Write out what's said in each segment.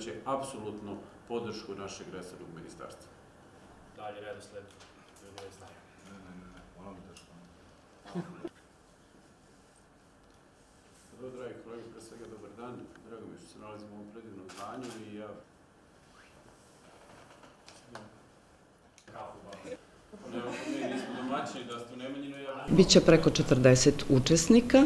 imaće apsolutno podršku našeg resornog ministarstva. Dalje redosled ljudi znaju. Ona mi teško. Dobro, dragi kolegi, pre svega dobar dan. Drago mi što se nalazimo u ovom predivnom zdanju i ja... Mi nismo domaćini, da ste u Nemanjinu, ja... Biće preko 40 učesnika,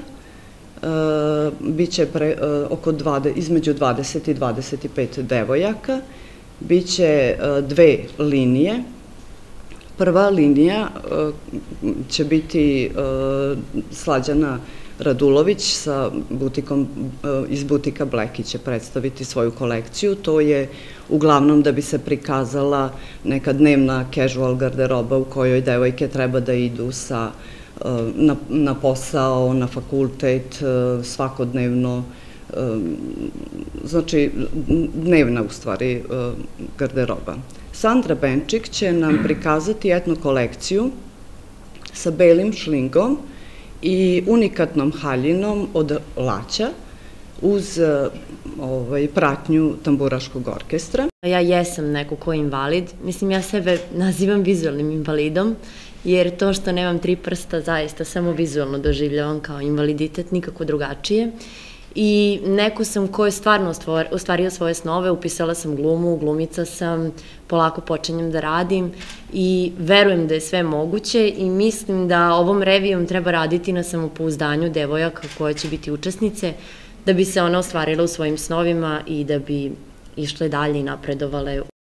biće između 20 i 25 devojaka, biće dve linije. Prva linija će biti Slađana Radulović iz butika Bleki će predstaviti svoju kolekciju. To je uglavnom da bi se prikazala neka dnevna casual garderoba u kojoj devojke treba da idu na posao, na fakultet, svakodnevno, znači dnevna u stvari garderoba. Sandra Benčik će nam prikazati etno kolekciju sa belim šlingom i unikatnom haljinom od laća uz pratnju tamburaškog orkestra. Ja jesam neko ko je invalid, mislim ja sebe nazivam vizualnim invalidom, jer to što nemam 3 prsta zaista samo vizualno doživljavam kao invaliditet, nikako drugačije. I neko sam ko je stvarno ostvario svoje snove, upisala sam glumu, glumica sam, polako počinjem da radim i verujem da je sve moguće i mislim da ovom revijom treba raditi na samopouzdanju devojaka koje će biti učesnice, da bi se one ostvarile u svojim snovima i da bi išle dalje i napredovale.